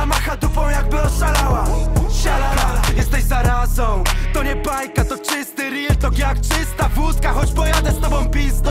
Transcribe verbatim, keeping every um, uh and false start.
macha dupą jakby oszalała. Sialala, jesteś zarazą. To nie bajka, to czysty real talk jak czysta wódka. Choć pojadę z tobą pizdo.